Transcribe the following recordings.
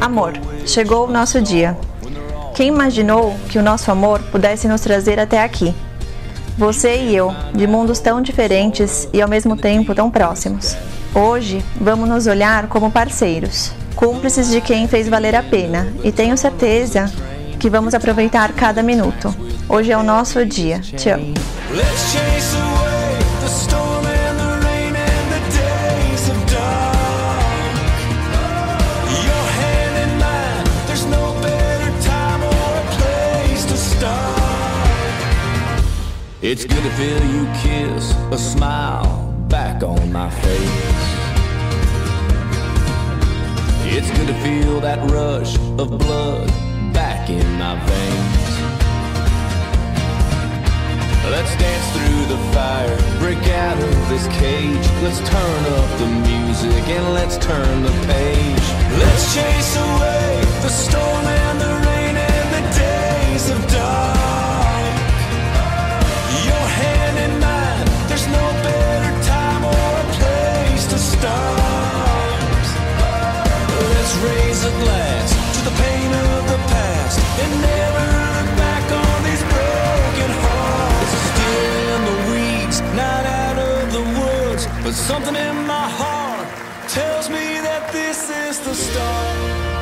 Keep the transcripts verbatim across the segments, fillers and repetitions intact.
Amor, chegou o nosso dia. Quem imaginou que o nosso amor pudesse nos trazer até aqui? Você e eu, de mundos tão diferentes e ao mesmo tempo tão próximos. Hoje, vamos nos olhar como parceiros, cúmplices de quem fez valer a pena, e tenho certeza que vamos aproveitar cada minuto. Hoje é o nosso dia. Te amo. It's good to feel you kiss a smile back on my face. It's good to feel that rush of blood back in my veins. Let's dance through the fire, break out of this cage. Let's turn up the music and let's turn the page. Let's chase away the storm and the rain and the days of dark. Raise a glass to the pain of the past and never look back on these broken hearts. Still in the weeds, not out of the woods, but something in my heart tells me that this is the start.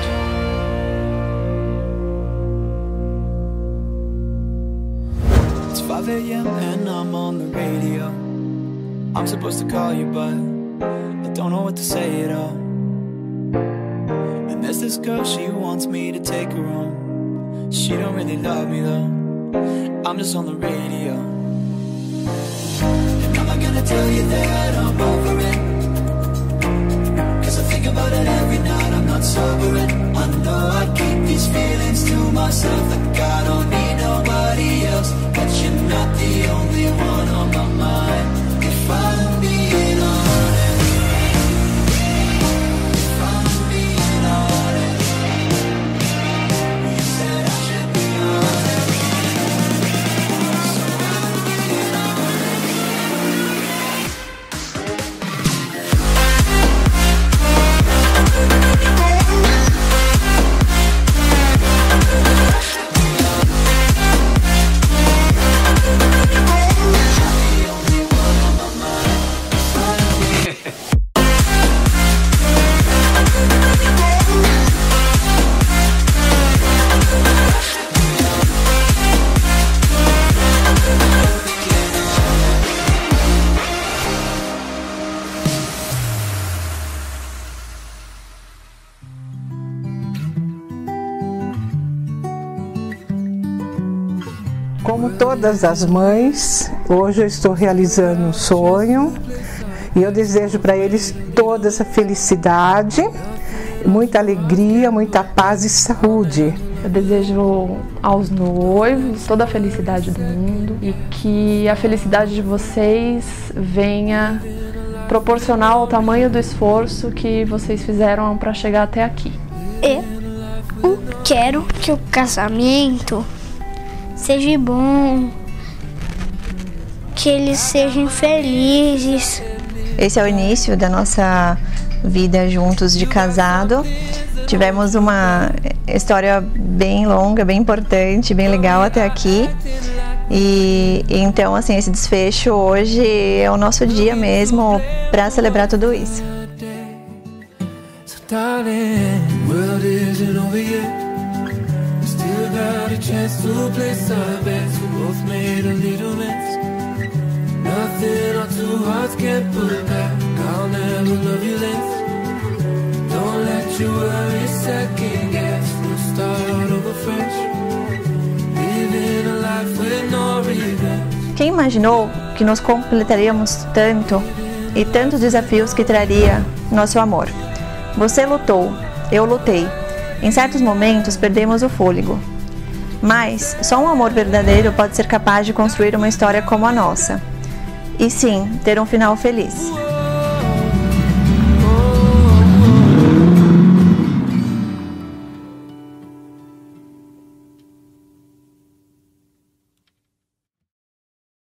It's five A M and I'm on the radio. I'm supposed to call you, but I don't know what to say at all. There's this girl, she wants me to take her home. She don't really love me though, I'm just on the radio. And I'm not gonna tell you that I'm over it, cause I think about it every night, I'm not sobering. I know I keep these feelings to myself, like I don't need nobody else. But you're not the only one on my mind, if I'm being honest. Como todas as mães, hoje eu estou realizando um sonho e eu desejo para eles toda essa felicidade, muita alegria, muita paz e saúde. Eu desejo aos noivos toda a felicidade do mundo e que a felicidade de vocês venha proporcional ao tamanho do esforço que vocês fizeram para chegar até aqui. Eu quero que o casamento seja bom, que eles sejam felizes. Esse é o início da nossa vida juntos de casado. Tivemos uma história bem longa, bem importante, bem legal até aqui. E então, assim, esse desfecho hoje é o nosso dia mesmo para celebrar tudo isso. Still got a chance to place our bets. We both made a little mess. Nothing our two hearts can put back. I'll never love you less. Don't let you worry second guess. We'll start over fresh. Living a life with no regrets. Quem imaginou que nos completaríamos tanto e tantos desafios que traria nosso amor? Você lutou, eu lutei. Em certos momentos perdemos o fôlego, mas só um amor verdadeiro pode ser capaz de construir uma história como a nossa. E sim, ter um final feliz.